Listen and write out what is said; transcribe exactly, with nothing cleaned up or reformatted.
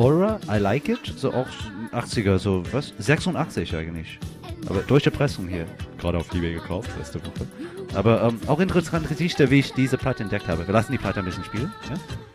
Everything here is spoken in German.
Aura, I Like It, so auch achtziger, so was? sechsundachtzig eigentlich. Aber deutsche Pressung hier. Gerade auf eBay gekauft, letzte Woche. Aber ähm, auch interessante Geschichte, wie ich diese Platte entdeckt habe. Wir lassen die Platte ein bisschen spielen. Ja?